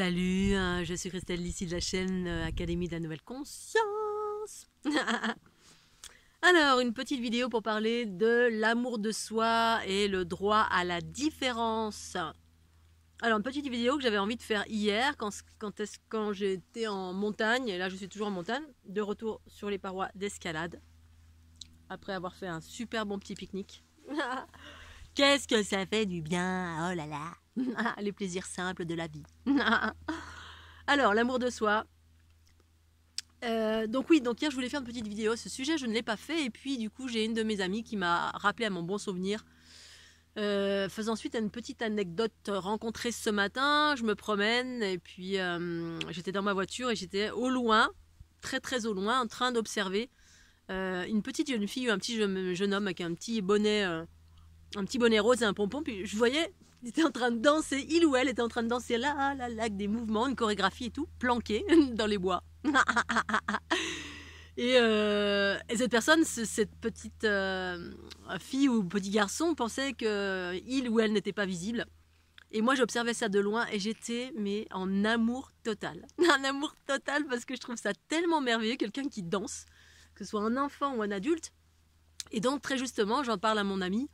Salut, je suis Christelle ici de la chaîne Académie de la Nouvelle Conscience. Alors, une petite vidéo pour parler de l'amour de soi et le droit à la différence. Alors, une petite vidéo que j'avais envie de faire hier quand j'étais en montagne, et là je suis toujours en montagne, de retour sur les parois d'escalade, après avoir fait un super bon petit pique-nique. Qu'est-ce que ça fait du bien, oh là là, les plaisirs simples de la vie. Alors, l'amour de soi. Donc hier je voulais faire une petite vidéo à ce sujet, je ne l'ai pas fait, et puis du coup j'ai une de mes amies qui m'a rappelé à mon bon souvenir. Faisant suite à une petite anecdote rencontrée ce matin, je me promène, et puis j'étais dans ma voiture et j'étais au loin, très très au loin, en train d'observer une petite jeune fille ou un petit jeune homme avec un petit bonnet rose et un pompon, puis je voyais, il était en train de danser, il ou elle était en train de danser là, avec des mouvements, une chorégraphie et tout, planqué dans les bois. Et cette personne, cette petite fille ou petit garçon pensait que il ou elle n'était pas visible. Et moi j'observais ça de loin et j'étais en amour total. Un amour total parce que je trouve ça tellement merveilleux, quelqu'un qui danse, que ce soit un enfant ou un adulte. Et donc très justement, j'en parle à mon amie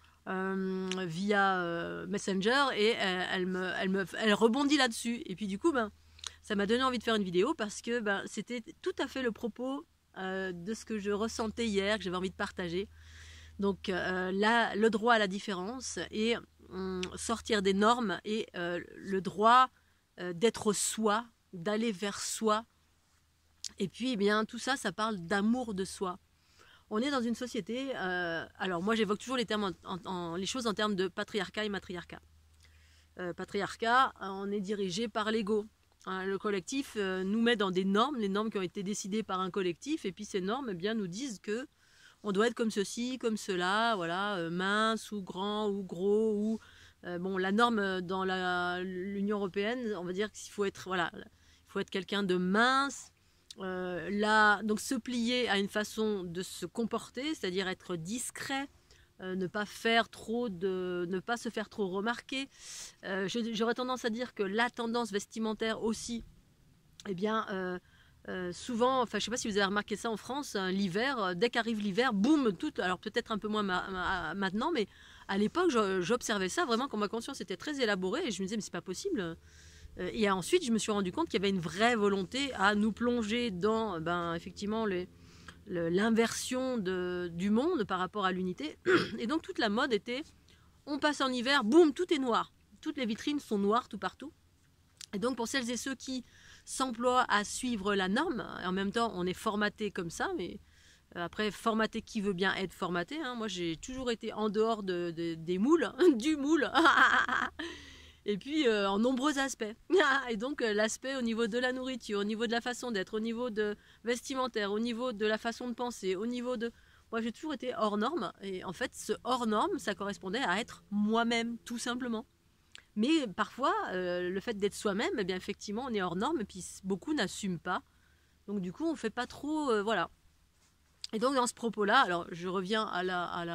via Messenger, et elle rebondit là-dessus. Et puis du coup, ça m'a donné envie de faire une vidéo parce que c'était tout à fait le propos de ce que je ressentais hier, que j'avais envie de partager. Donc là, le droit à la différence et sortir des normes, et le droit d'être soi, d'aller vers soi. Et puis tout ça, ça parle d'amour de soi. On est dans une société, alors moi j'évoque toujours les choses en termes de patriarcat et matriarcat. Patriarcat, on est dirigé par l'ego. Le collectif nous met dans des normes, les normes qui ont été décidées par un collectif, et puis ces normes nous disent que on doit être comme ceci, comme cela, voilà, mince ou grand ou gros, ou la norme dans l'Union européenne, on va dire qu'il faut être, voilà, il faut être quelqu'un de mince. Donc se plier à une façon de se comporter, c'est-à-dire être discret, ne pas se faire trop remarquer. J'aurais tendance à dire que la tendance vestimentaire aussi, souvent, enfin je sais pas si vous avez remarqué ça en France, l'hiver, dès qu'arrive l'hiver, boum, tout, alors peut-être un peu moins maintenant, mais à l'époque j'observais ça vraiment quand ma conscience était très élaborée, et je me disais mais c'est pas possible. Et ensuite, je me suis rendu compte qu'il y avait une vraie volonté à nous plonger dans, effectivement, l'inversion du monde par rapport à l'unité. Et donc, toute la mode était, on passe en hiver, boum, tout est noir. Toutes les vitrines sont noires tout partout. Et donc, pour celles et ceux qui s'emploient à suivre la norme, et en même temps, on est formaté comme ça, mais après, formaté qui veut bien être formaté, hein. Moi, j'ai toujours été en dehors des moules, du moule. Et puis en nombreux aspects. Et donc l'aspect au niveau de la nourriture, au niveau de la façon d'être, au niveau de vestimentaire, au niveau de la façon de penser, au niveau de... Moi j'ai toujours été hors norme, et en fait ce hors norme, ça correspondait à être moi-même, tout simplement. Mais parfois le fait d'être soi-même, effectivement on est hors norme, et puis beaucoup n'assument pas. Donc du coup on fait pas trop... voilà. Et donc dans ce propos-là, alors je reviens à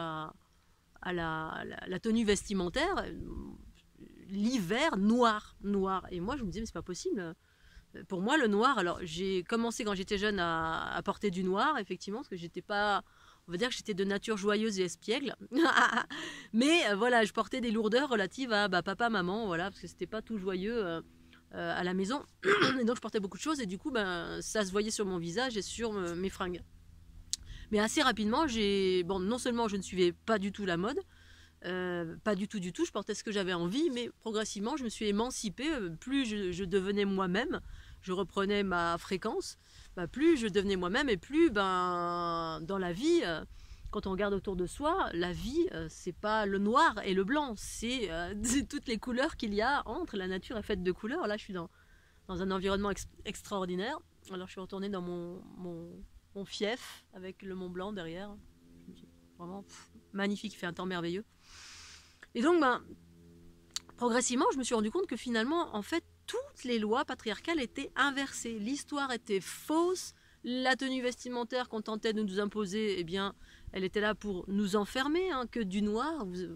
la tenue vestimentaire. L'hiver noir. Et moi, je me disais, mais c'est pas possible. Pour moi, le noir, alors j'ai commencé quand j'étais jeune à porter du noir, effectivement, parce que j'étais pas, on va dire que j'étais de nature joyeuse et espiègle. Mais voilà, je portais des lourdeurs relatives à papa, maman, voilà, parce que c'était pas tout joyeux à la maison. Et donc, je portais beaucoup de choses, et du coup, ça se voyait sur mon visage et sur mes fringues. Mais assez rapidement, non seulement je ne suivais pas du tout la mode, pas du tout, je portais ce que j'avais envie, mais progressivement je me suis émancipée, plus je devenais moi-même, je reprenais ma fréquence, plus je devenais moi-même, et plus dans la vie, quand on regarde autour de soi, la vie c'est pas le noir et le blanc, c'est toutes les couleurs qu'il y a entre. La nature est faite de couleurs. Là je suis dans un environnement extraordinaire. Alors je suis retournée dans mon fief avec le Mont Blanc derrière. Vraiment magnifique, il fait un temps merveilleux. Et donc, progressivement, je me suis rendu compte que finalement, en fait, toutes les lois patriarcales étaient inversées. L'histoire était fausse. La tenue vestimentaire qu'on tentait de nous imposer, elle était là pour nous enfermer, que du noir.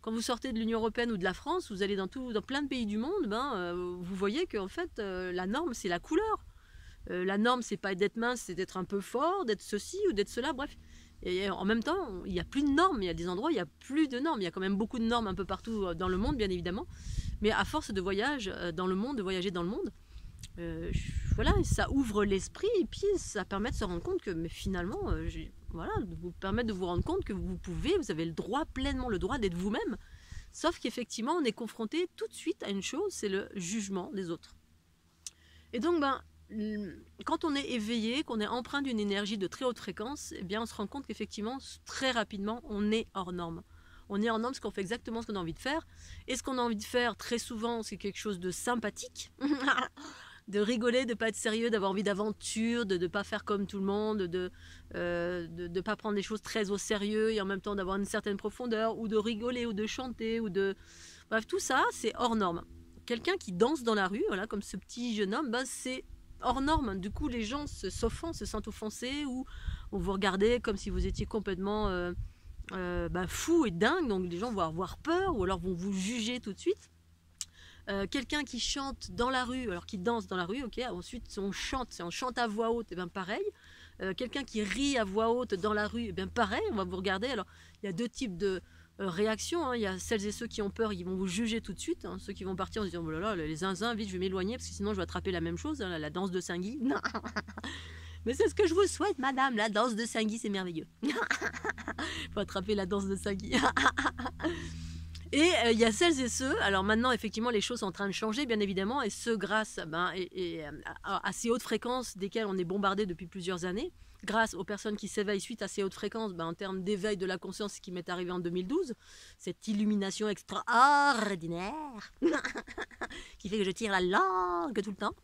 quand vous sortez de l'Union européenne ou de la France, vous allez dans plein de pays du monde, vous voyez qu'en fait, la norme, c'est la couleur. La norme, c'est pas d'être mince, c'est d'être un peu fort, d'être ceci ou d'être cela, bref. Et en même temps, il n'y a plus de normes. Il y a des endroits où il n'y a plus de normes. Il y a quand même beaucoup de normes un peu partout dans le monde, bien évidemment. Mais à force de voyage dans le monde, de voyager dans le monde, voilà, ça ouvre l'esprit et puis ça permet de se rendre compte que, mais finalement, voilà, de vous permettre de vous rendre compte que vous avez le droit, pleinement le droit d'être vous-même. Sauf qu'effectivement, on est confronté tout de suite à une chose, c'est le jugement des autres. Et donc, quand on est éveillé, qu'on est empreint d'une énergie de très haute fréquence, eh bien, on se rend compte qu'effectivement, très rapidement, on est hors norme. On est hors norme parce qu'on fait exactement ce qu'on a envie de faire. Et ce qu'on a envie de faire, très souvent, c'est quelque chose de sympathique. De rigoler, de ne pas être sérieux, d'avoir envie d'aventure, de ne pas faire comme tout le monde, de ne pas prendre les choses très au sérieux et en même temps d'avoir une certaine profondeur, ou de rigoler, ou de chanter, ou de... Bref, tout ça, c'est hors norme. Quelqu'un qui danse dans la rue, voilà, comme ce petit jeune homme, c'est hors norme. Du coup, les gens s'offensent, se sentent offensés, ou vous regardez comme si vous étiez complètement fou et dingue, donc les gens vont avoir peur, ou alors vont vous juger tout de suite. Quelqu'un qui chante dans la rue, alors qui danse dans la rue, ok, ensuite on chante à voix haute, et bien pareil. Quelqu'un qui rit à voix haute dans la rue, et bien pareil, on va vous regarder. Alors il y a deux types de réactions, hein. Il y a celles et ceux qui ont peur, ils vont vous juger tout de suite, hein. Ceux qui vont partir en se disant oh là là, les zinzins, vite je vais m'éloigner parce que sinon je vais attraper la même chose, hein, la danse de Saint-Guy. Mais c'est ce que je vous souhaite, madame, la danse de Saint-Guy, c'est merveilleux. Il faut attraper la danse de Saint-Guy. Et il y a celles et ceux, alors maintenant effectivement les choses sont en train de changer bien évidemment, et ce grâce à ces hautes fréquences desquelles on est bombardé depuis plusieurs années, grâce aux personnes qui s'éveillent suite à ces hautes fréquences, en termes d'éveil de la conscience, ce qui m'est arrivé en 2012, cette illumination extraordinaire qui fait que je tire la langue tout le temps.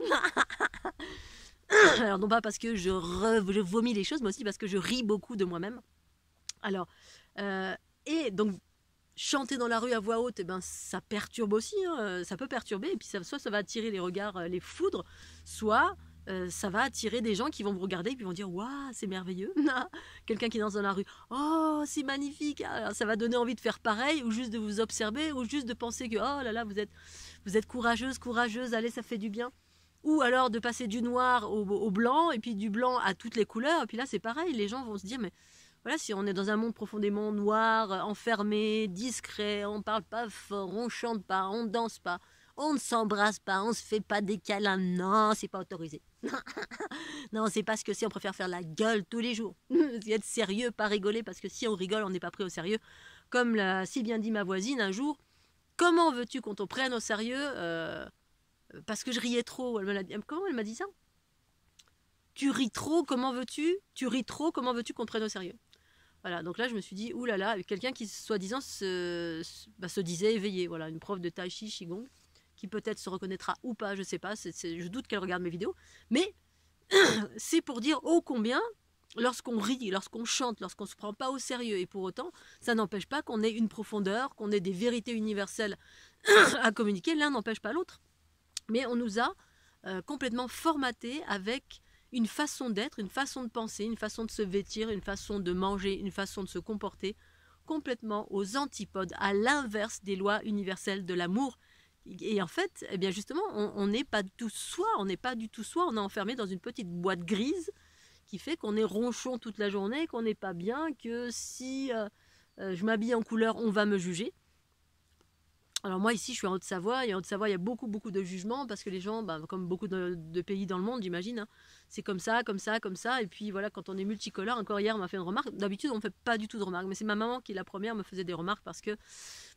Alors non pas parce que je vomis les choses, mais aussi parce que je ris beaucoup de moi-même. Alors, et donc chanter dans la rue à voix haute, ça perturbe aussi, hein, ça peut perturber, et puis soit ça va attirer les regards, les foudres, soit ça va attirer des gens qui vont vous regarder et puis vont dire waouh, c'est merveilleux. Quelqu'un qui danse dans la rue, oh c'est magnifique. Alors, ça va donner envie de faire pareil, ou juste de vous observer, ou juste de penser que oh là là, vous êtes courageuse, allez, ça fait du bien. Ou alors de passer du noir au blanc, et puis du blanc à toutes les couleurs, et puis là c'est pareil, les gens vont se dire mais voilà, si on est dans un monde profondément noir, enfermé, discret, on ne parle pas fort, on ne chante pas, on ne danse pas, on ne s'embrasse pas, on ne se fait pas des câlins, non, c'est pas autorisé. Non, c'est pas ce que c'est, on préfère faire la gueule tous les jours. Être sérieux, pas rigoler, parce que si on rigole, on n'est pas pris au sérieux. Comme l'a si bien dit ma voisine un jour, comment veux-tu qu'on te prenne au sérieux parce que je riais trop. Comment elle m'a dit ça? Tu ris trop, comment veux-tu? Tu ris trop, comment veux-tu qu'on te prenne au sérieux? Voilà, donc là je me suis dit, oulala, avec quelqu'un qui soi-disant se disait éveillé, voilà, une prof de tai chi, qigong, qui peut-être se reconnaîtra ou pas, je sais pas, je doute qu'elle regarde mes vidéos, mais c'est pour dire ô combien, lorsqu'on rit, lorsqu'on chante, lorsqu'on se prend pas au sérieux, et pour autant, ça n'empêche pas qu'on ait une profondeur, qu'on ait des vérités universelles à communiquer, l'un n'empêche pas l'autre. Mais on nous a complètement formaté avec une façon d'être, une façon de penser, une façon de se vêtir, une façon de manger, une façon de se comporter, complètement aux antipodes, à l'inverse des lois universelles de l'amour. Et en fait, eh bien justement, on n'est pas du tout soi, on n'est enfermé dans une petite boîte grise qui fait qu'on est ronchon toute la journée, qu'on n'est pas bien, que si je m'habille en couleur, on va me juger. Alors moi ici je suis en Haute-Savoie, et en Haute-Savoie il y a beaucoup de jugements parce que les gens, comme beaucoup de pays dans le monde j'imagine, hein, c'est comme ça, et puis voilà, quand on est multicolore, encore hier on m'a fait une remarque, d'habitude on ne fait pas du tout de remarques, mais c'est ma maman qui la première me faisait des remarques parce que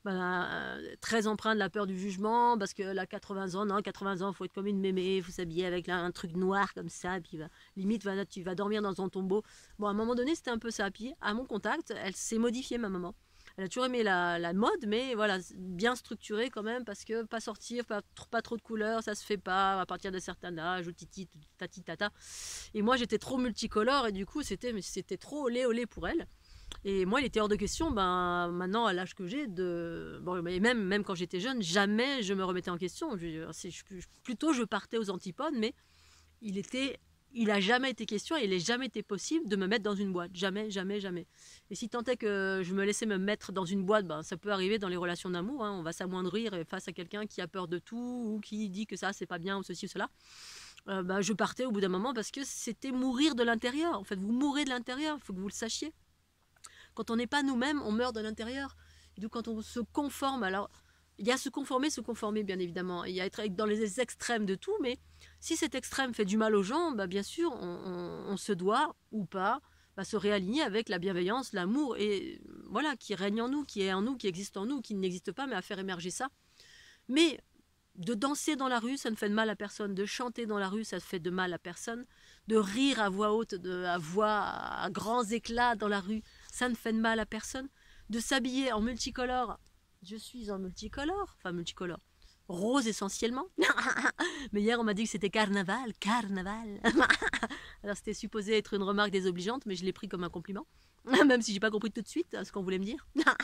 très empreinte de la peur du jugement, parce qu'elle a 80 ans, non 80 ans il faut être comme une mémé, il faut s'habiller avec un truc noir comme ça, et puis limite tu vas dormir dans un tombeau. Bon à un moment donné c'était un peu ça, puis à mon contact elle s'est modifiée ma maman. Elle a toujours aimé la mode, mais voilà, bien structurée quand même, parce que pas sortir, pas trop de couleurs, ça se fait pas à partir d'un certain âge, ou titi, tati, tata. Et moi, j'étais trop multicolore, et du coup, c'était trop olé pour elle. Et moi, il était hors de question, maintenant, à l'âge que j'ai, et même quand j'étais jeune, jamais je me remettais en question. Plutôt, je partais aux antipodes, mais il il a jamais été question, il n'est jamais été possible de me mettre dans une boîte. Jamais, jamais, jamais. Et si tant est que je me laissais me mettre dans une boîte, ben, ça peut arriver dans les relations d'amour. Hein, on va s'amoindrir face à quelqu'un qui a peur de tout ou qui dit que ça, c'est pas bien ou ceci ou cela. Ben, je partais au bout d'un moment parce que c'était mourir de l'intérieur. En fait, vous mourrez de l'intérieur, il faut que vous le sachiez. Quand on n'est pas nous-mêmes, on meurt de l'intérieur. Et donc quand on se conforme, alors il y a se conformer bien évidemment. Il y a être dans les extrêmes de tout, mais si cet extrême fait du mal aux gens, bah, bien sûr, on se doit ou pas se réaligner avec la bienveillance, l'amour et voilà qui règne en nous, qui est en nous, qui existe en nous, qui n'existe pas, mais à faire émerger ça. Mais de danser dans la rue, ça ne fait de mal à personne. De chanter dans la rue, ça ne fait de mal à personne. De rire à voix haute, à grands éclats dans la rue, ça ne fait de mal à personne. De s'habiller en multicolore, je suis en multicolore, enfin multicolore, rose essentiellement. Mais hier on m'a dit que c'était carnaval. Alors c'était supposé être une remarque désobligeante, mais je l'ai pris comme un compliment, même si j'ai pas compris tout de suite ce qu'on voulait me dire.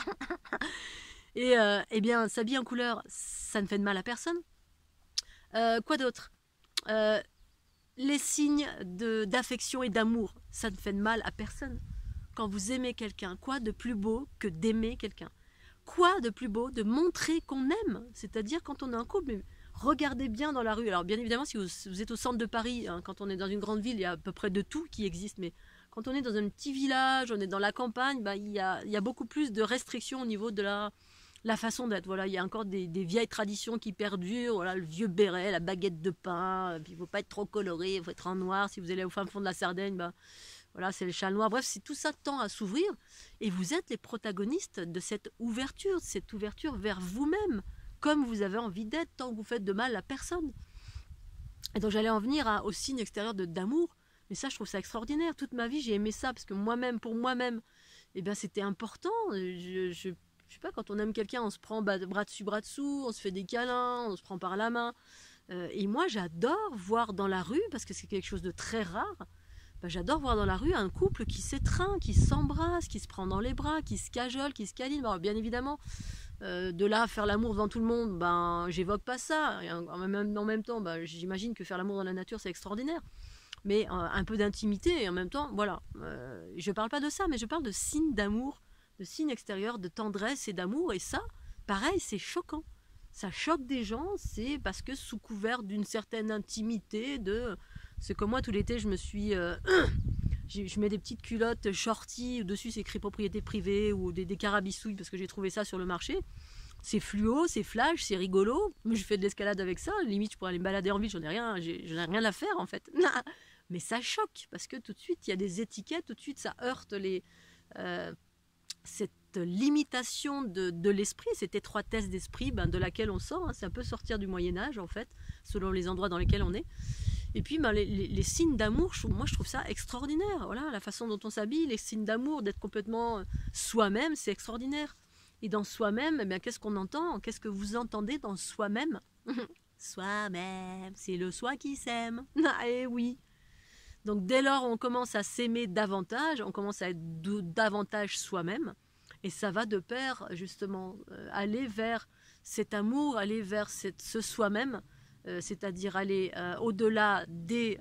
Et eh bien s'habiller en couleur, ça ne fait de mal à personne. Quoi d'autre? Les signes d'affection et d'amour, ça ne fait de mal à personne. Quand vous aimez quelqu'un, quoi de plus beau que d'aimer quelqu'un? Quoi de plus beau de montrer qu'on aime? C'est-à-dire quand on est en couple, mais regardez bien dans la rue. Alors bien évidemment, si vous êtes au centre de Paris, hein, quand on est dans une grande ville, il y a à peu près de tout qui existe. Mais quand on est dans un petit village, on est dans la campagne, bah, il y a beaucoup plus de restrictions au niveau de la façon d'être. Voilà, il y a encore des vieilles traditions qui perdurent. Voilà, le vieux béret, la baguette de pain. Puis il ne faut pas être trop coloré, il faut être en noir. Si vous allez au fin fond de la Sardaigne, bah, voilà, c'est le châle noir. Bref, tout ça tend à s'ouvrir. Et vous êtes les protagonistes de cette ouverture vers vous-même, comme vous avez envie d'être, tant que vous faites de mal à personne. Et donc j'allais en venir au signe extérieur d'amour. Mais ça, je trouve ça extraordinaire. Toute ma vie, j'ai aimé ça, parce que moi-même, pour moi-même, eh bien, c'était important. Je sais pas, quand on aime quelqu'un, on se prend bras dessus, bras dessous, on se fait des câlins, on se prend par la main. Et moi, j'adore voir dans la rue, parce que c'est quelque chose de très rare, j'adore voir dans la rue un couple qui s'étreint, qui s'embrasse, qui se prend dans les bras, qui se cajole, qui se câline. Bon, bien évidemment, de là à faire l'amour devant tout le monde, j'évoque pas ça. Et en même temps, j'imagine que faire l'amour dans la nature, c'est extraordinaire. Mais un peu d'intimité et en même temps, voilà. Je parle pas de ça, mais je parle de signes d'amour, de signes extérieurs, de tendresse et d'amour. Et ça, pareil, c'est choquant. Ça choque des gens, c'est parce que sous couvert d'une certaine intimité, c'est comme moi tout l'été, je me suis, je mets des petites culottes shorty, dessus c'est écrit propriété privée ou des carabissouilles parce que j'ai trouvé ça sur le marché. C'est fluo, c'est flash, c'est rigolo. Mais je fais de l'escalade avec ça. Limite, je pourrais aller me balader en ville, j'en ai rien à faire en fait. Mais ça choque parce que tout de suite il y a des étiquettes, tout de suite ça heurte cette limitation de l'esprit, cette étroitesse d'esprit de laquelle on sort. Hein. C'est un peu sortir du Moyen-Âge en fait, selon les endroits dans lesquels on est. Et puis les signes d'amour, moi je trouve ça extraordinaire. Voilà, la façon dont on s'habille, les signes d'amour, d'être complètement soi-même, c'est extraordinaire. Et dans soi-même, eh bien, qu'est-ce qu'on entend? Qu'est-ce que vous entendez dans soi-même? Soi-même, c'est le soi qui s'aime. Ah, eh oui. Donc dès lors on commence à s'aimer davantage, on commence à être davantage soi-même. Et ça va de pair, justement, aller vers cet amour, aller vers ce soi-même, c'est-à-dire aller au-delà du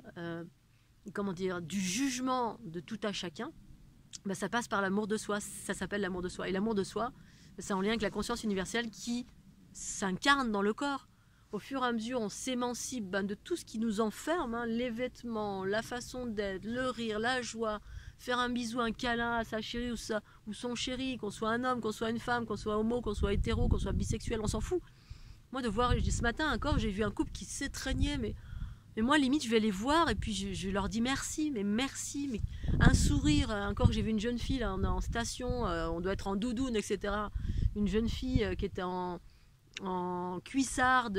jugement de tout à chacun. Ça passe par l'amour de soi, ça s'appelle l'amour de soi. Et l'amour de soi, c'est en lien avec la conscience universelle qui s'incarne dans le corps. Au fur et à mesure, on s'émancipe de tout ce qui nous enferme, hein, les vêtements, la façon d'être, le rire, la joie, faire un bisou, un câlin à sa chérie ou son chéri, qu'on soit un homme, qu'on soit une femme, qu'on soit homo, qu'on soit hétéro, qu'on soit bisexuel, on s'en fout. Moi, de voir, ce matin encore, j'ai vu un couple qui s'étreignait, mais moi, limite, je vais les voir et puis je leur dis merci, mais un sourire. Encore, j'ai vu une jeune fille là, en station, on doit être en doudoune, etc. Une jeune fille qui était en cuissarde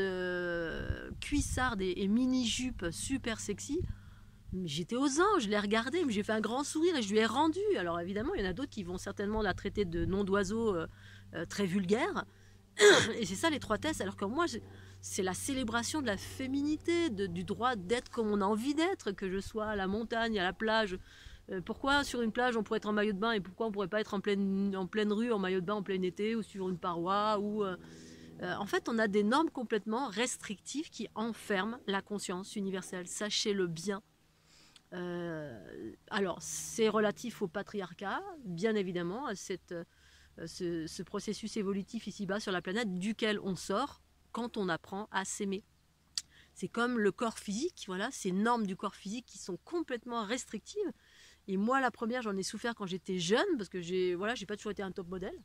et mini-jupe super sexy. J'étais aux anges, je l'ai regardée, mais j'ai fait un grand sourire et je lui ai rendu. Alors évidemment, il y en a d'autres qui vont certainement la traiter de nom d'oiseau très vulgaire. Et c'est ça l'étroitesse, alors que moi, c'est la célébration de la féminité, du droit d'être comme on a envie d'être, que je sois à la montagne, à la plage. Pourquoi sur une plage on pourrait être en maillot de bain et pourquoi on pourrait pas être en pleine rue en maillot de bain en plein été ou sur une paroi en fait, on a des normes complètement restrictives qui enferment la conscience universelle. Sachez-le bien. Alors, c'est relatif au patriarcat, bien évidemment, à ce processus évolutif ici-bas sur la planète duquel on sort quand on apprend à s'aimer. C'est comme le corps physique, voilà, ces normes du corps physique qui sont complètement restrictives. Et moi, la première, j'en ai souffert quand j'étais jeune, parce que j'ai pas toujours été un top modèle.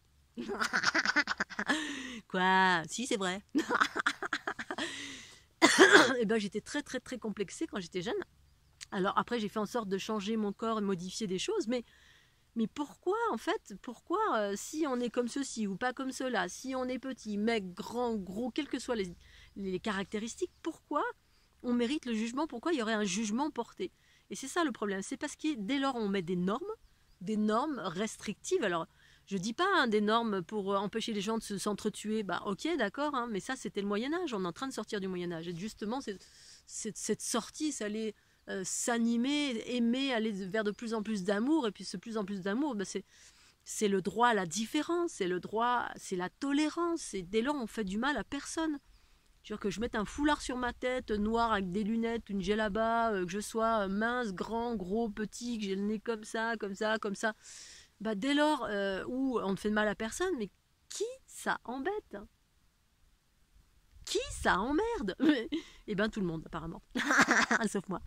Quoi? Si, c'est vrai. Et ben, j'étais très, très, très complexée quand j'étais jeune. Alors après, j'ai fait en sorte de changer mon corps et modifier des choses, mais pourquoi, en fait, si on est comme ceci ou pas comme cela, si on est petit, mec, grand, gros, quelles que soient les caractéristiques, pourquoi on mérite le jugement? Pourquoi il y aurait un jugement porté? Et c'est ça le problème, c'est parce que dès lors on met des normes restrictives. Alors, je dis pas des normes pour empêcher les gens de s'entretuer, bah ok, d'accord, mais ça c'était le Moyen-Âge, on est en train de sortir du Moyen-Âge. Et justement, cette sortie, ça allait s'animer, aimer, aller vers de plus en plus d'amour, et puis ce plus en plus d'amour, bah, c'est le droit à la différence, c'est la tolérance, et dès lors on fait du mal à personne. C'est-à-dire que je mette un foulard sur ma tête, noir avec des lunettes, une djellaba, que je sois mince, grand, gros, petit, que j'ai le nez comme ça, comme ça, comme ça. Bah, dès lors où on ne fait de mal à personne, mais qui ça embête? Qui ça emmerde? Eh bien tout le monde apparemment, sauf moi.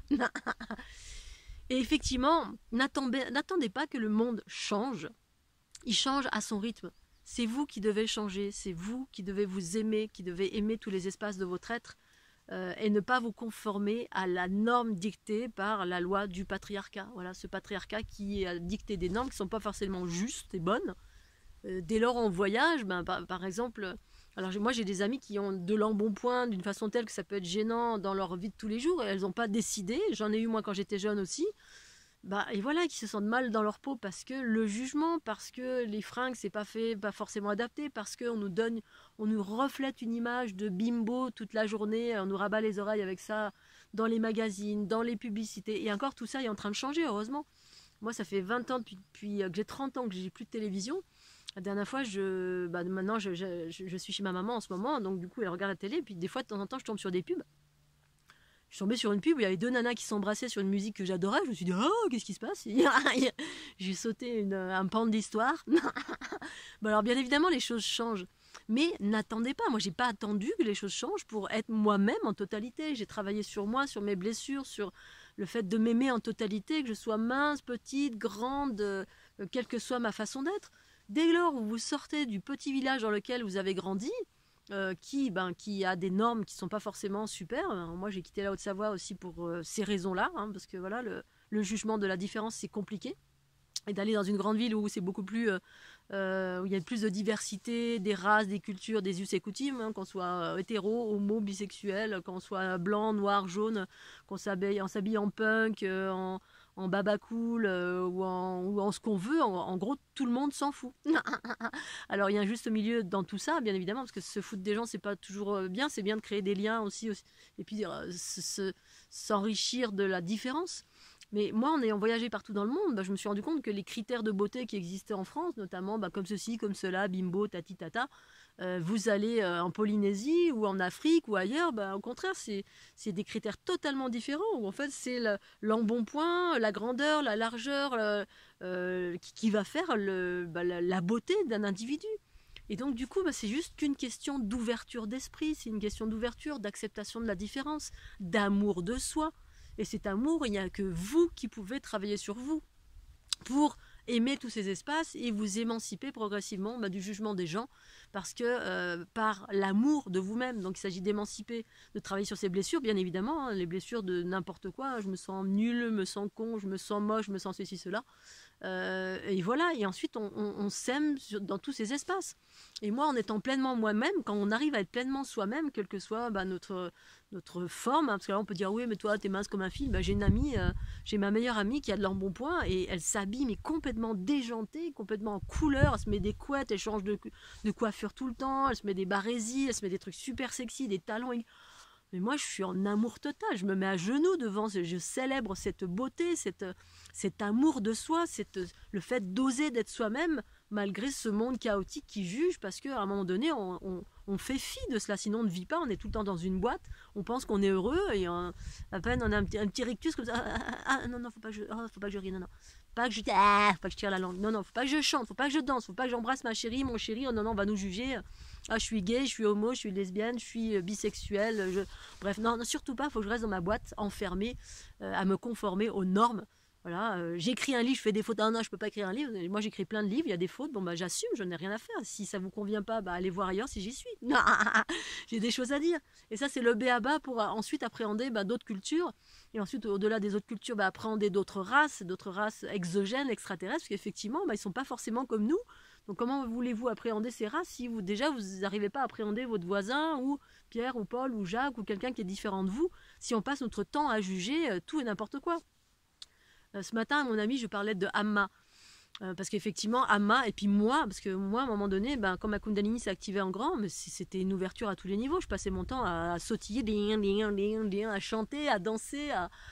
Et effectivement, n'attendez pas que le monde change. Il change à son rythme. C'est vous qui devez changer, c'est vous qui devez vous aimer, qui devez aimer tous les espaces de votre être et ne pas vous conformer à la norme dictée par la loi du patriarcat. Voilà, ce patriarcat qui a dicté des normes qui ne sont pas forcément justes et bonnes. Dès lors, on voyage, par exemple, alors moi j'ai des amis qui ont de l'embonpoint d'une façon telle que ça peut être gênant dans leur vie de tous les jours et elles n'ont pas décidé. J'en ai eu moi quand j'étais jeune aussi. Et voilà, qui se sentent mal dans leur peau parce que le jugement, parce que les fringues c'est pas forcément adapté, parce qu'on nous reflète une image de bimbo toute la journée, on nous rabat les oreilles avec ça dans les magazines, dans les publicités. Et encore tout ça est en train de changer, heureusement. Moi ça fait 20 ans depuis que j'ai 30 ans que j'ai plus de télévision. La dernière fois, maintenant je suis chez ma maman en ce moment, donc du coup elle regarde la télé, et puis des fois de temps en temps je tombe sur des pubs. Je suis tombée sur une pub où il y avait deux nanas qui s'embrassaient sur une musique que j'adorais. Je me suis dit, oh, qu'est-ce qui se passe? J'ai sauté un pan de l'histoire. Alors, bien évidemment, les choses changent. Mais n'attendez pas. Moi, j'ai pas attendu que les choses changent pour être moi-même en totalité. J'ai travaillé sur moi, sur mes blessures, sur le fait de m'aimer en totalité, que je sois mince, petite, grande, quelle que soit ma façon d'être. Dès lors où vous sortez du petit village dans lequel vous avez grandi, qui a des normes qui ne sont pas forcément super. Alors moi, j'ai quitté la Haute-Savoie aussi pour ces raisons-là, parce que voilà, le jugement de la différence, c'est compliqué. Et d'aller dans une grande ville où c'est beaucoup plus, où il y a plus de diversité, des races, des cultures, des us et coutumes, qu'on soit hétéro, homo, bisexuel, qu'on soit blanc, noir, jaune, qu'on s'habille en punk, en baba cool ou en ce qu'on veut. En gros, tout le monde s'en fout. Alors, il y a un juste milieu dans tout ça, bien évidemment, parce que se foutre des gens, c'est pas toujours bien. C'est bien de créer des liens aussi et puis s'enrichir de la différence. Mais moi, en ayant voyagé partout dans le monde, je me suis rendu compte que les critères de beauté qui existaient en France, notamment comme ceci, comme cela, bimbo, tati, tata, vous allez en Polynésie ou en Afrique ou ailleurs, au contraire, c'est des critères totalement différents, où en fait, c'est l'embonpoint, la grandeur, la largeur qui va faire la beauté d'un individu. Et donc, du coup, c'est juste qu'une question d'ouverture d'esprit, c'est une question d'ouverture, d'acceptation de la différence, d'amour de soi. Et cet amour, il n'y a que vous qui pouvez travailler sur vous pour aimer tous ces espaces et vous émanciper progressivement du jugement des gens, parce que par l'amour de vous-même. Donc il s'agit d'émanciper, de travailler sur ces blessures, bien évidemment, les blessures de n'importe quoi. Je me sens nul, je me sens con, je me sens moche, je me sens ceci, cela. Et voilà, et ensuite on s'aime dans tous ces espaces. Et moi, en étant pleinement moi-même, quand on arrive à être pleinement soi-même, quelle que soit notre forme, parce que là on peut dire oui mais toi t'es mince comme un fil, j'ai une amie, j'ai ma meilleure amie qui a de l'embonpoint et elle s'habille mais complètement déjantée, complètement en couleur, elle se met des couettes, elle change de coiffure tout le temps, elle se met des barésies, elle se met des trucs super sexy, des talons. Mais moi je suis en amour total, je me mets à genoux devant, je célèbre cette beauté, cet amour de soi, le fait d'oser d'être soi-même malgré ce monde chaotique qui juge, parce qu'à un moment donné, on fait fi de cela, sinon on ne vit pas, on est tout le temps dans une boîte, on pense qu'on est heureux, et à peine on a un petit rictus comme ça, non, faut pas que je rie, non. Pas que je faut pas que je tire la langue. Non, faut pas que je chante, faut pas que je danse, faut pas que j'embrasse ma chérie, mon chéri. Oh, non, on va nous juger. Ah, je suis gay, je suis homo, je suis lesbienne, je suis bisexuelle. Bref, non, surtout pas. Faut que je reste dans ma boîte, enfermée, à me conformer aux normes. Voilà, j'écris un livre, je fais des fautes. Ah non, je peux pas écrire un livre. Moi, j'écris plein de livres, il y a des fautes. Bon, bah, j'assume, je n'ai rien à faire. Si ça vous convient pas, bah, allez voir ailleurs si j'y suis. J'ai des choses à dire. Et ça, c'est le b.a.-ba pour ensuite appréhender d'autres cultures. Et ensuite, au-delà des autres cultures, appréhender d'autres races exogènes, extraterrestres, parce qu'effectivement, ils ne sont pas forcément comme nous. Donc comment voulez-vous appréhender ces races si vous n'arrivez pas à appréhender votre voisin, ou Pierre, ou Paul, ou Jacques, ou quelqu'un qui est différent de vous, si on passe notre temps à juger tout et n'importe quoi. Ce matin, à mon ami, je parlais de Amma. Parce qu'effectivement, Amma, et puis moi, parce que moi, à un moment donné, quand ma Kundalini s'est activée en grand, mais c'était une ouverture à tous les niveaux. Je passais mon temps à sautiller, à chanter, à danser,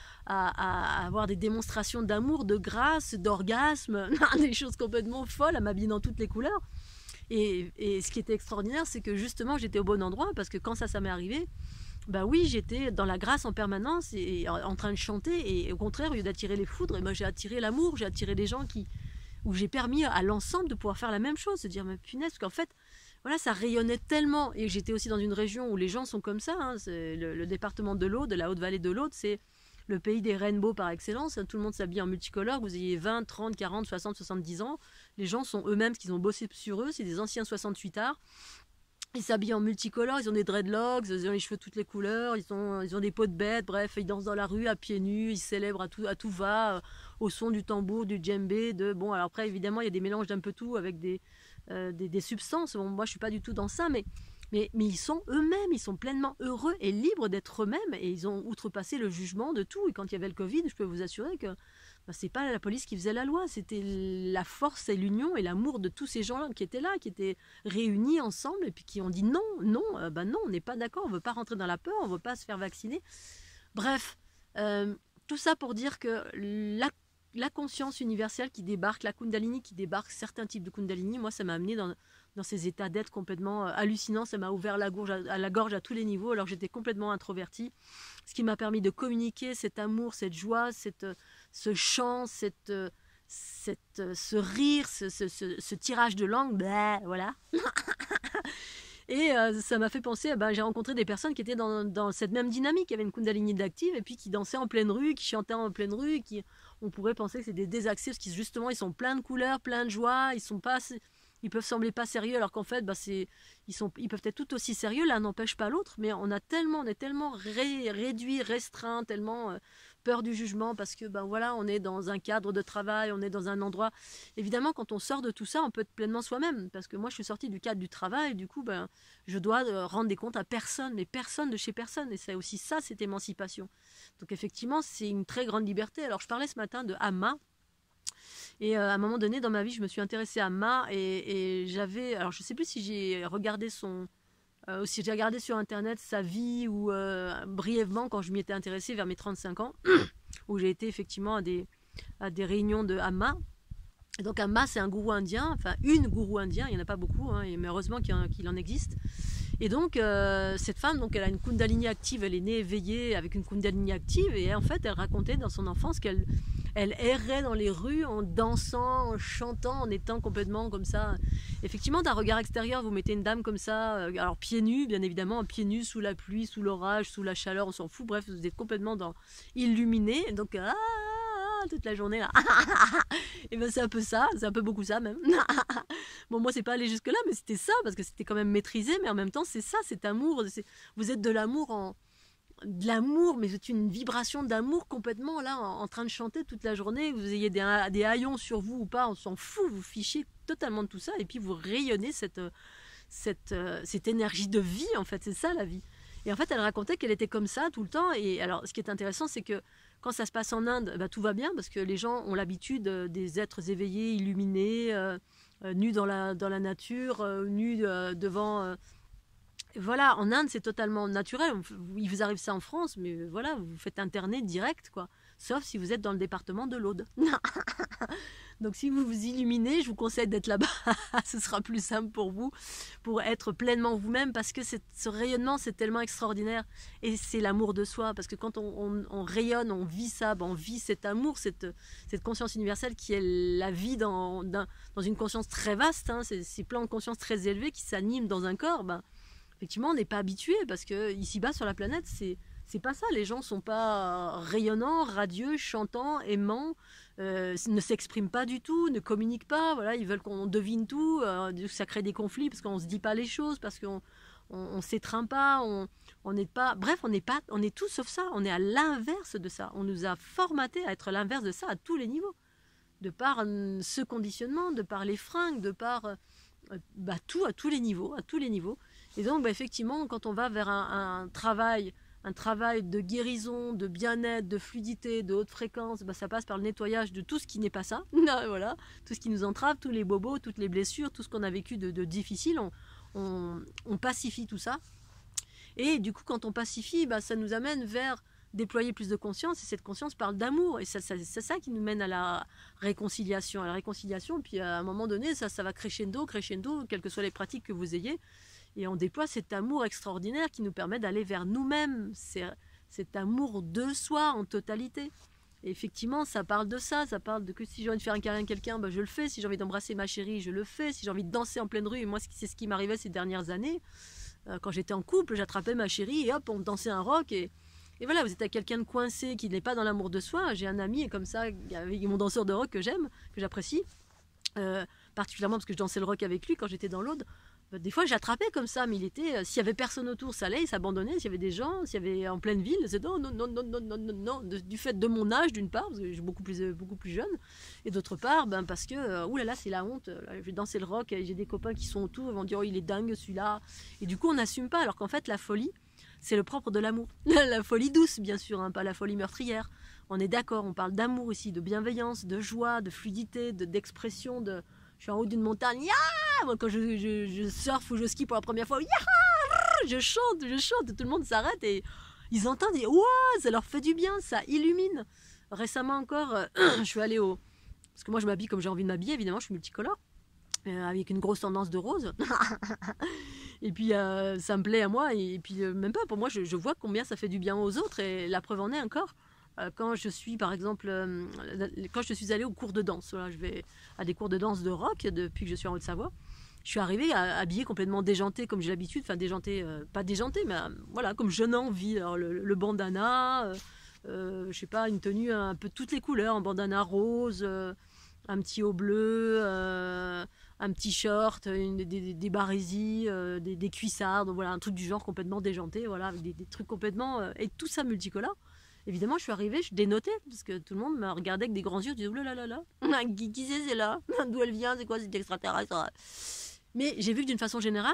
à avoir des démonstrations d'amour, de grâce, d'orgasme, des choses complètement folles, à m'habiller dans toutes les couleurs. Et ce qui était extraordinaire, c'est que justement, j'étais au bon endroit, parce que quand ça m'est arrivé, oui, j'étais dans la grâce en permanence et en train de chanter, et au contraire, au lieu d'attirer les foudres, j'ai attiré l'amour, j'ai attiré les gens où j'ai permis à l'ensemble de pouvoir faire la même chose, se dire, mais punaise, parce qu'en fait, voilà, ça rayonnait tellement, et j'étais aussi dans une région où les gens sont comme ça, c'est le département de l'Aude, de la Haute-Vallée de l'Aude, c'est le pays des rainbows par excellence, tout le monde s'habille en multicolore, vous ayez 20, 30, 40, 60, 70 ans, les gens sont eux-mêmes, parce qu'ils ont bossé sur eux, c'est des anciens 68ards, ils s'habillent en multicolore, ils ont des dreadlocks, ils ont les cheveux de toutes les couleurs, ils ont des peaux de bête, bref, ils dansent dans la rue à pieds nus, ils célèbrent à tout va, au son du tambour, du djembé, alors après évidemment il y a des mélanges d'un peu tout avec des substances. Bon, moi je suis pas du tout dans ça, mais ils sont eux-mêmes, ils sont pleinement heureux et libres d'être eux-mêmes, et ils ont outrepassé le jugement de tout. Et quand il y avait le Covid, je peux vous assurer que c'est pas la police qui faisait la loi, c'était la force et l'union et l'amour de tous ces gens-là qui étaient là, qui étaient réunis ensemble, et puis qui ont dit non, on n'est pas d'accord, on veut pas rentrer dans la peur, on veut pas se faire vacciner. Bref, tout ça pour dire que la conscience universelle qui débarque, la Kundalini qui débarque, certains types de Kundalini, moi ça m'a amené dans ces états d'être complètement hallucinants, ça m'a ouvert la gorge à tous les niveaux, alors j'étais complètement introvertie, ce qui m'a permis de communiquer cet amour, cette joie, ce chant, ce rire, ce tirage de langue, voilà. Et ça m'a fait penser, j'ai rencontré des personnes qui étaient dans cette même dynamique, qui avaient une Kundalini d'active, et puis qui dansaient en pleine rue, qui chantaient en pleine rue, on pourrait penser que c'est des désaxés, parce qu'ils justement ils sont pleins de couleurs, pleins de joie, ils peuvent sembler pas sérieux, alors qu'en fait ils peuvent être tout aussi sérieux, l'un n'empêche pas l'autre, mais on est tellement réduit, restreint, tellement peur du jugement, parce que voilà, on est dans un cadre de travail, on est dans un endroit, évidemment quand on sort de tout ça, on peut être pleinement soi-même, parce que moi je suis sortie du cadre du travail, du coup je dois rendre des comptes à personne, mais personne de chez personne, et c'est aussi ça, cette émancipation. Donc effectivement c'est une très grande liberté. Alors je parlais ce matin de Amma, et à un moment donné dans ma vie je me suis intéressée à Amma, et j'avais, alors je sais plus si j'ai regardé si j'ai regardé sur internet sa vie, ou brièvement quand je m'y étais intéressée vers mes 35 ans, où j'ai été effectivement à des réunions de Amma. Et donc Amma c'est un gourou indien, enfin une gourou indien, il n'y en a pas beaucoup, mais heureusement qu'il en existe. Et donc cette femme, donc elle a une Kundalini active, elle est née éveillée avec une Kundalini active, et en fait elle racontait dans son enfance qu'elle errait dans les rues en dansant, en chantant, en étant complètement comme ça. Effectivement, d'un regard extérieur, vous mettez une dame comme ça, alors pieds nus, bien évidemment, pieds nus sous la pluie, sous l'orage, sous la chaleur, on s'en fout, bref, vous êtes complètement illuminé, donc toute la journée là. Et c'est un peu ça, c'est un peu beaucoup ça même. Bon, moi c'est pas allé jusque là, mais c'était ça, parce que c'était quand même maîtrisé, mais en même temps c'est ça, cet amour, vous êtes de l'amour mais c'est une vibration d'amour complètement là, en train de chanter toute la journée, que vous ayez des haillons sur vous ou pas, on s'en fout, vous fichez totalement de tout ça, et puis vous rayonnez cette énergie de vie, en fait, c'est ça la vie. Et en fait elle racontait qu'elle était comme ça tout le temps, et alors ce qui est intéressant c'est que quand ça se passe en Inde, tout va bien, parce que les gens ont l'habitude des êtres éveillés, illuminés, nus dans la nature, nus devant Voilà, en Inde, c'est totalement naturel. Il vous arrive ça en France, mais voilà, vous vous faites interner direct, quoi. Sauf si vous êtes dans le département de l'Aude. Donc si vous vous illuminez, je vous conseille d'être là-bas. Ce sera plus simple pour vous, pour être pleinement vous-même, parce que ce rayonnement, c'est tellement extraordinaire. Et c'est l'amour de soi, parce que quand on rayonne, on vit ça, on vit cet amour, cette conscience universelle qui est la vie dans une conscience très vaste, hein, ces plans de conscience très élevés qui s'animent dans un corps. Effectivement, on n'est pas habitué, parce que ici-bas sur la planète, c'est pas ça. Les gens sont pas rayonnants, radieux, chantants, aimants, ne s'expriment pas du tout, ne communiquent pas. Voilà, ils veulent qu'on devine tout. Ça crée des conflits parce qu'on se dit pas les choses, parce qu'on s'étreint pas, on n'est pas. Bref, on est tout sauf ça. On est à l'inverse de ça. On nous a formaté à être l'inverse de ça à tous les niveaux, de par ce conditionnement, de par les fringues, de par tout à tous les niveaux, Et donc, effectivement, quand on va vers un travail de guérison, de bien-être, de fluidité, de haute fréquence, ça passe par le nettoyage de tout ce qui n'est pas ça. Voilà, tout ce qui nous entrave, tous les bobos, toutes les blessures, tout ce qu'on a vécu de difficile, on pacifie tout ça. Et du coup, quand on pacifie, ça nous amène vers déployer plus de conscience, et cette conscience parle d'amour, et c'est ça qui nous mène à la réconciliation. Puis à un moment donné, ça va crescendo, quelles que soient les pratiques que vous ayez, et on déploie cet amour extraordinaire qui nous permet d'aller vers nous-mêmes, cet amour de soi en totalité. Et effectivement, ça parle de ça parle de que si j'ai envie de faire un câlin à quelqu'un, je le fais, si j'ai envie d'embrasser ma chérie, je le fais, si j'ai envie de danser en pleine rue, et moi c'est ce qui m'arrivait ces dernières années, quand j'étais en couple, j'attrapais ma chérie et hop, on dansait un rock, et voilà, vous êtes avec quelqu'un de coincé qui n'est pas dans l'amour de soi. J'ai un ami comme ça, avec mon danseur de rock que j'aime, que j'apprécie, particulièrement parce que je dansais le rock avec lui quand j'étais dans l'Aude. Des fois, j'attrapais comme ça, mais s'il y avait personne autour, ça allait, il s'abandonnait. S'il y avait des gens, s'il y avait en pleine ville, c'est non, du fait de mon âge d'une part, parce que je suis beaucoup plus jeune, et d'autre part, parce que oulala, c'est la honte. Là, je vais danser le rock, et j'ai des copains qui sont autour, ils vont dire oh il est dingue celui-là, et du coup on n'assume pas, alors qu'en fait la folie, c'est le propre de l'amour. La folie douce, bien sûr, pas la folie meurtrière. On est d'accord, on parle d'amour ici, de bienveillance, de joie, de fluidité, d'expression, je suis en haut d'une montagne, moi quand je surfe ou je skie pour la première fois, je chante, tout le monde s'arrête et ils entendent, et ça leur fait du bien, ça illumine. Récemment encore, je suis allée parce que moi je m'habille comme j'ai envie de m'habiller, évidemment, je suis multicolore, avec une grosse tendance de rose. Et puis ça me plaît à moi, et puis même pas, pour moi je vois combien ça fait du bien aux autres, et la preuve en est encore. Quand je suis, par exemple, quand je suis allée au cours de danse, voilà, je vais à des cours de danse de rock depuis que je suis en Haute-Savoie, je suis arrivée habillée complètement déjantée comme j'ai l'habitude, enfin déjantée, pas déjantée, mais voilà, comme je n'en vis. Alors le bandana, je sais pas, une tenue un peu toutes les couleurs, un bandana rose, un petit haut bleu, un petit short, des barésies, des cuissards, donc voilà, un truc du genre complètement déjanté, voilà, avec des trucs complètement, et tout ça multicolore. Évidemment, je suis arrivée, je dénotais, parce que tout le monde me regardait avec des grands yeux, je disais, oh là là là, qui c'est là, d'où elle vient, c'est quoi cet extraterrestre. Mais j'ai vu que d'une façon générale,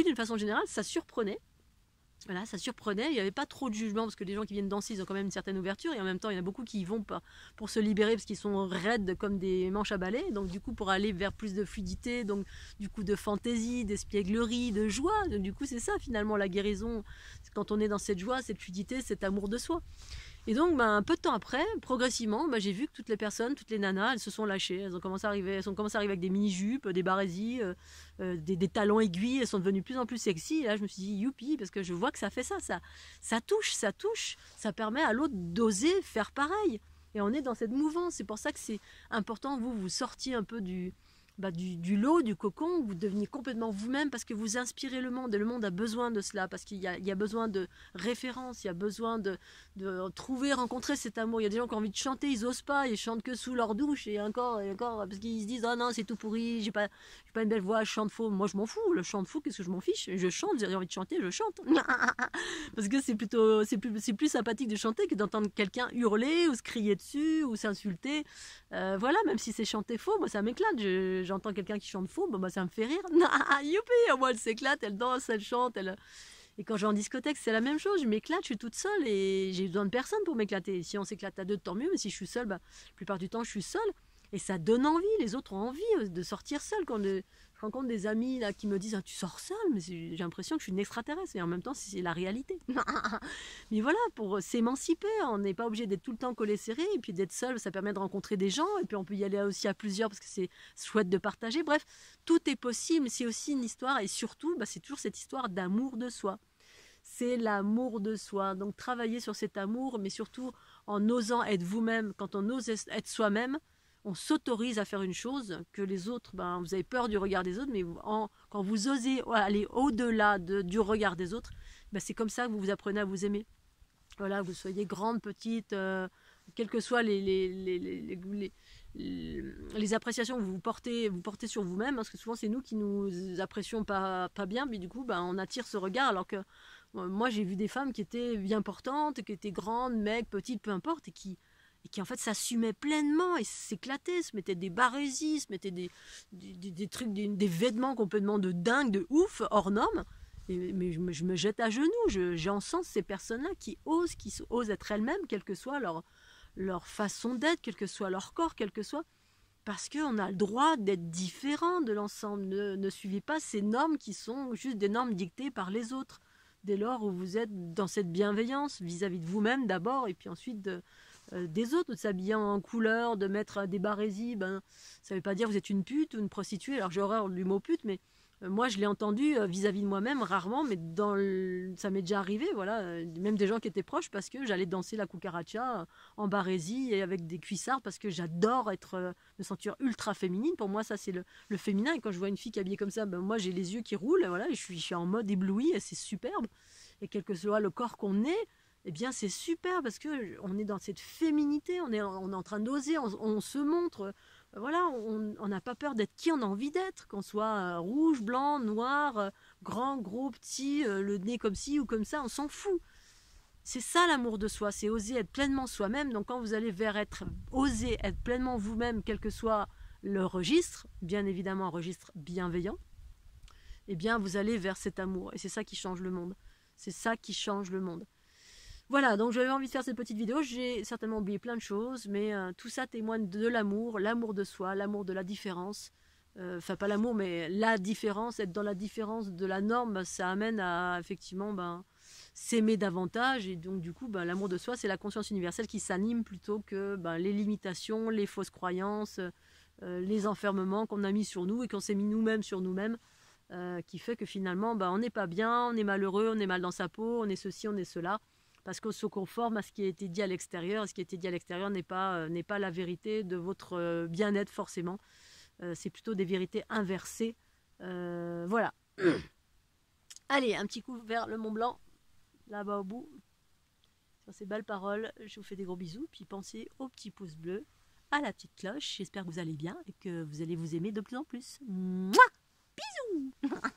ça surprenait. Voilà, ça surprenait, il n'y avait pas trop de jugement, parce que les gens qui viennent danser, ils ont quand même une certaine ouverture, et en même temps, il y en a beaucoup qui y vont pour se libérer, parce qu'ils sont raides comme des manches à balai, donc du coup, pour aller vers plus de fluidité, donc du coup, de fantaisie, d'espièglerie, de joie, donc, du coup, c'est ça, finalement, la guérison, c'est quand on est dans cette joie, cette fluidité, cet amour de soi. Et donc, un peu de temps après, progressivement, j'ai vu que toutes les personnes, toutes les nanas, elles se sont lâchées. Elles ont commencé à arriver avec des mini-jupes, des barésies, des talons aiguilles. Elles sont devenues de plus en plus sexy. Et là, je me suis dit, youpi, parce que je vois que ça fait ça touche. Ça permet à l'autre d'oser faire pareil. Et on est dans cette mouvance. C'est pour ça que c'est important, vous sortiez un peu du lot, du cocon, vous deveniez complètement vous-même, parce que vous inspirez le monde, et le monde a besoin de cela, parce qu'il y a besoin de références, il y a besoin de rencontrer cet amour. Il y a des gens qui ont envie de chanter, ils osent pas, ils chantent que sous leur douche, et encore, parce qu'ils se disent, oh non, c'est tout pourri, j'ai pas une belle voix, je chante faux. Moi, je m'en fous, le chante faux, qu'est-ce que je m'en fiche, je chante, j'ai envie de chanter, je chante. Parce que c'est plus sympathique de chanter que d'entendre quelqu'un hurler, ou se crier dessus, ou s'insulter. Voilà, même si c'est chanter faux, moi ça m'éclate. J'entends quelqu'un qui chante faux, ça me fait rire. Youpi, moi elle s'éclate, elle danse, elle chante, Et quand je vais en discothèque, c'est la même chose. Je m'éclate, je suis toute seule, et j'ai besoin de personne pour m'éclater. Si on s'éclate à deux, tant mieux, mais si je suis seule, la plupart du temps je suis seule. Et ça donne envie, les autres ont envie de sortir seuls. Je rencontre des amis là, qui me disent ah, tu sors seule, mais j'ai l'impression que je suis une extraterrestre. Et en même temps, c'est la réalité. Mais voilà, pour s'émanciper, on n'est pas obligé d'être tout le temps collé serré. Et puis d'être seul, ça permet de rencontrer des gens. Et puis on peut y aller aussi à plusieurs parce que c'est chouette de partager. Bref, tout est possible. C'est aussi une histoire. Et surtout, c'est toujours cette histoire d'amour de soi. C'est l'amour de soi. Donc travailler sur cet amour, mais surtout en osant être vous-même. Quand on ose être soi-même, on s'autorise à faire une chose que les autres, vous avez peur du regard des autres, mais quand vous osez aller au-delà du regard des autres, c'est comme ça que vous vous apprenez à vous aimer. Voilà, vous soyez grande, petite, quelles que soient les appréciations que vous portez sur vous-même, parce que souvent c'est nous qui nous apprécions pas bien, mais du coup on attire ce regard, alors que moi j'ai vu des femmes qui étaient bien portantes, qui étaient grandes, maigres, petites, peu importe, et qui en fait s'assumaient pleinement et s'éclataient, se mettaient des barésies, se mettaient des trucs, des vêtements complètement de dingue, de ouf, hors normes. Mais je me jette à genoux, j'encense ces personnes-là qui osent être elles-mêmes, quelle que soit leur façon d'être, quel que soit leur corps, quel que soit, parce qu'on a le droit d'être différent de l'ensemble. Ne suivez pas ces normes qui sont juste des normes dictées par les autres. Dès lors où vous êtes dans cette bienveillance vis-à-vis de vous-même d'abord, et puis ensuite des autres, de s'habiller en couleur, de mettre des barésies, ça ne veut pas dire que vous êtes une pute ou une prostituée. Alors j'ai horreur du mot pute, mais moi je l'ai entendu vis-à-vis de moi-même rarement, mais ça m'est déjà arrivé, voilà, même des gens qui étaient proches, parce que j'allais danser la cucaracha en barésie et avec des cuissards, parce que j'adore me sentir ultra féminine. Pour moi ça c'est le féminin, et quand je vois une fille qui est habillée comme ça, moi j'ai les yeux qui roulent, voilà, et je suis en mode ébloui et c'est superbe. Et quel que soit le corps qu'on ait, eh bien c'est super, parce que on est dans cette féminité, on est en train d'oser, on se montre, voilà, on n'a pas peur d'être qui on a envie d'être, qu'on soit rouge, blanc, noir, grand, gros, petit, le nez comme ci ou comme ça, on s'en fout. C'est ça l'amour de soi, c'est oser être pleinement soi-même. Donc quand vous allez oser être pleinement vous-même, quel que soit le registre, bien évidemment un registre bienveillant, eh bien vous allez vers cet amour, et c'est ça qui change le monde. C'est ça qui change le monde. Voilà, donc j'avais envie de faire cette petite vidéo. J'ai certainement oublié plein de choses, mais tout ça témoigne de l'amour de soi, l'amour de la différence. Enfin, pas l'amour, mais la différence, être dans la différence de la norme, ça amène à effectivement s'aimer davantage. Et donc, du coup, l'amour de soi, c'est la conscience universelle qui s'anime plutôt que les limitations, les fausses croyances, les enfermements qu'on a mis sur nous et qu'on s'est mis nous-mêmes sur nous-mêmes. Qui fait que finalement, on n'est pas bien, on est malheureux, on est mal dans sa peau, on est ceci, on est cela. Parce qu'on se conforme à ce qui a été dit à l'extérieur. Et ce qui a été dit à l'extérieur n'est pas la vérité de votre bien-être forcément. C'est plutôt des vérités inversées. Voilà. Allez, un petit coup vers le Mont Blanc, là-bas au bout. Sur ces belles paroles, je vous fais des gros bisous. Puis pensez au petit pouce bleu, à la petite cloche. J'espère que vous allez bien et que vous allez vous aimer de plus en plus. Mouah ! Bisous.